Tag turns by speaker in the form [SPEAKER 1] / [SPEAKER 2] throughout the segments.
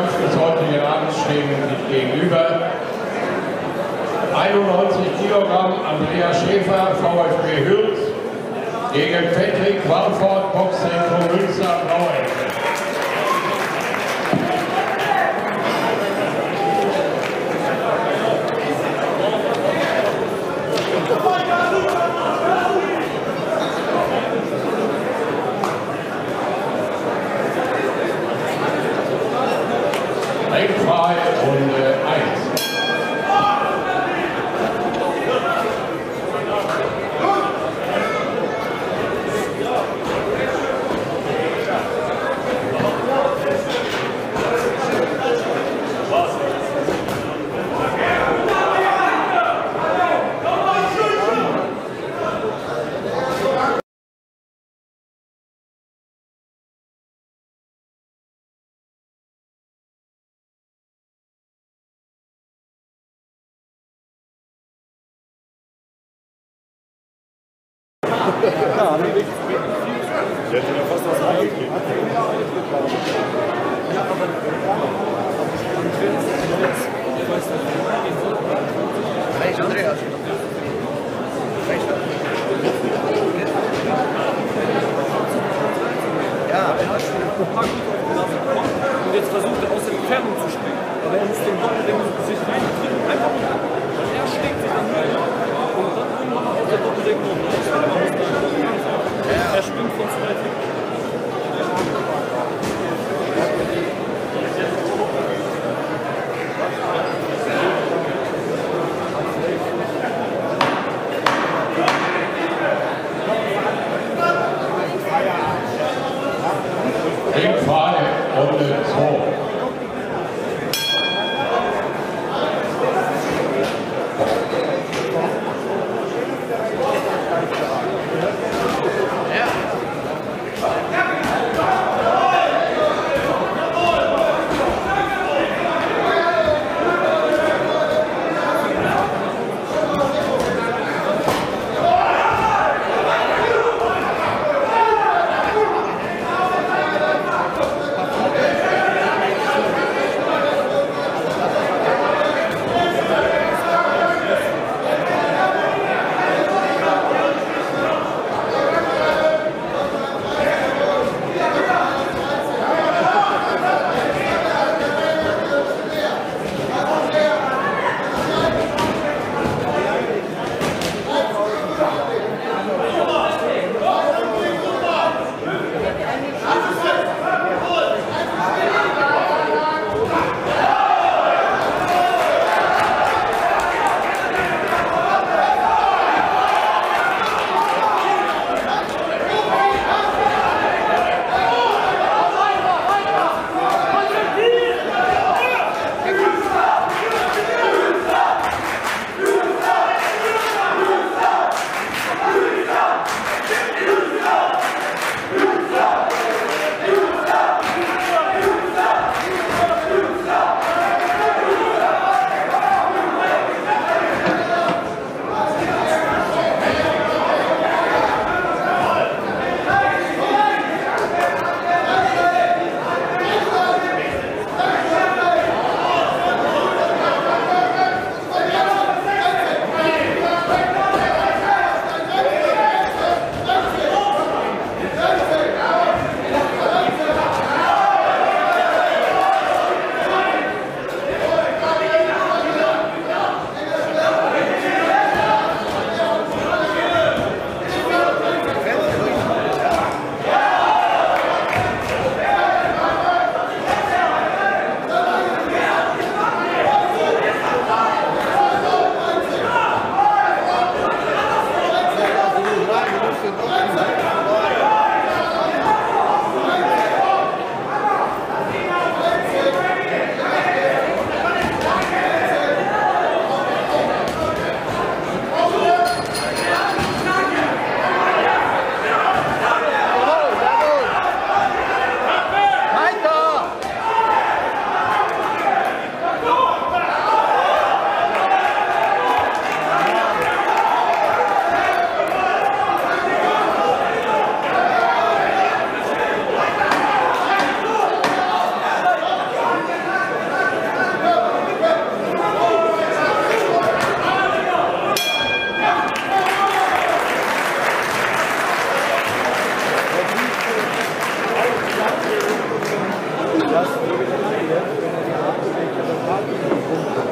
[SPEAKER 1] Kampf des heutigen Abends stehen gegenüber 91 Kilogramm Andrea Schäfer, VfB Hürth, gegen Patrick Walford, Boxzentrum Münster-Blaue. Ringfrei Runde 1.
[SPEAKER 2] Der hätte ja fast was reingekriegt.
[SPEAKER 3] Rechts, Andreas. Rechts. Ja, und jetzt versucht er aus der Entfernung zu springen. Aber er muss den Doppelding ins Gesicht reinkriegen. Einfach und er schlägt sich dann rein. Und dann irgendwann auf der Doppelding noch. Er springt von zu weit weg.
[SPEAKER 1] Ringfrei Runde 2.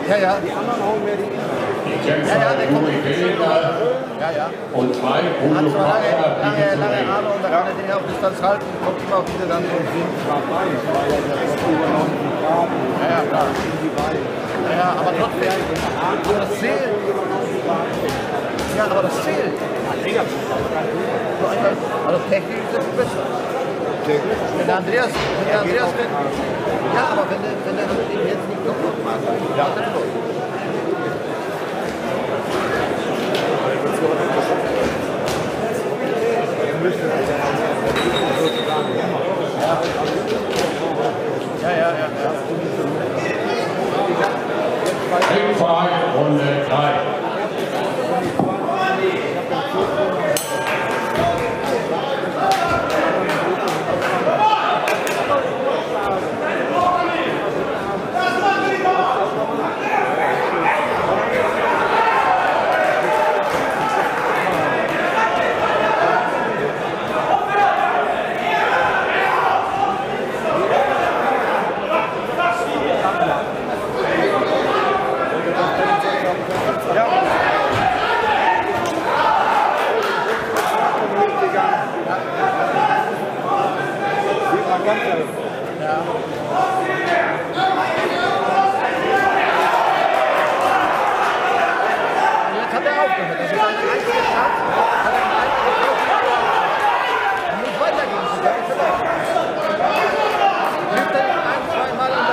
[SPEAKER 2] ja.
[SPEAKER 1] Die Kämpfer Juri Bellinger und zwei
[SPEAKER 2] Hat
[SPEAKER 1] Bruno
[SPEAKER 2] schon lange
[SPEAKER 1] Parker bieten zu Ring.
[SPEAKER 2] Arme und da kann er den auf Distanz halten, kommt immer wieder dann so hin. Ja, klar. Ja, aber trotzdem, das zählt. Ja, aber das zählt. Also technisch ist es besser. Wenn der Andreas ja, aber wenn der eben jetzt nicht noch macht, ja, dann los. Ja.
[SPEAKER 1] Ringfrei, Runde 3.
[SPEAKER 2] Jetzt hat er aufgehört. Das ist eine einzige Chance. Hat er nicht weitergehen zu können. Hilft er nicht ein, zweimal und dann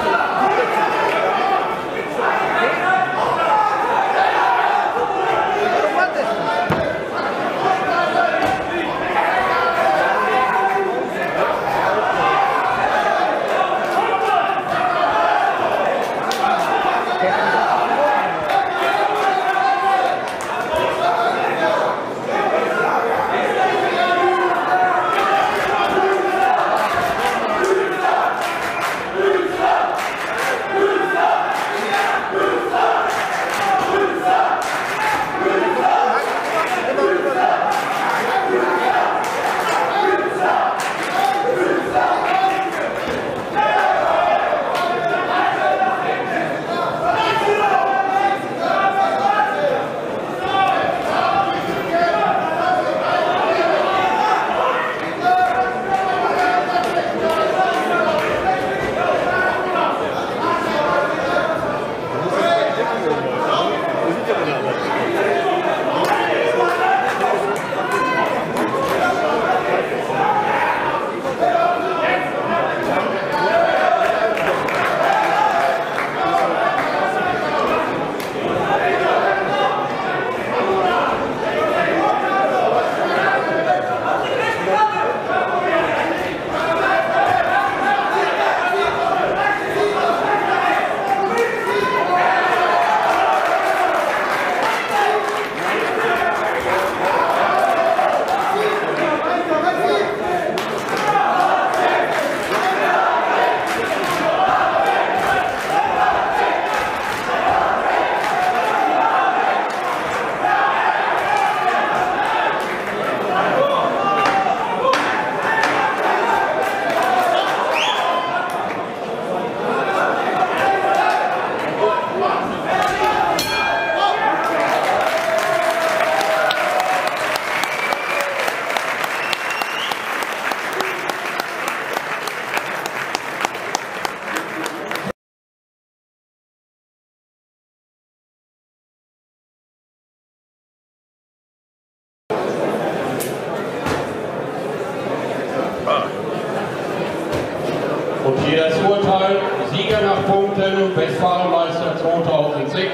[SPEAKER 1] Und hier das Urteil, Sieger nach Punkten, Westfalenmeister 2016,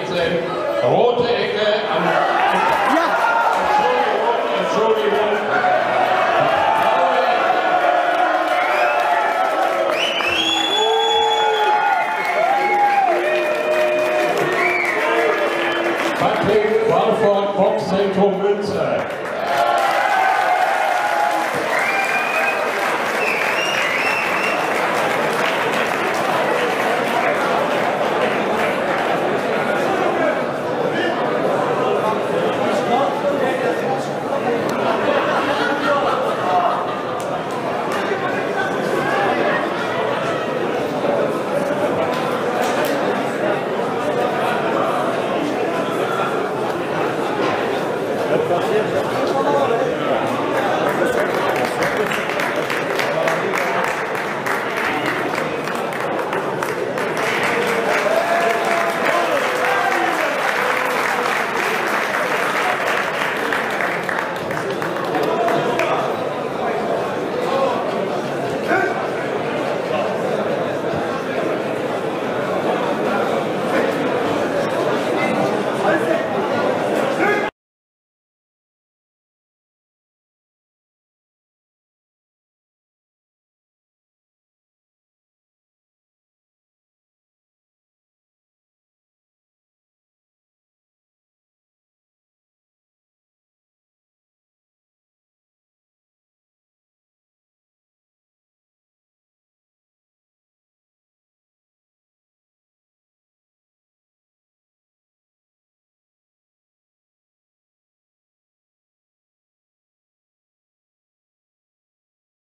[SPEAKER 1] rote Ecke an... Entschuldigung. Patrick Walford, Boxzentrum Münster.
[SPEAKER 2] Ende.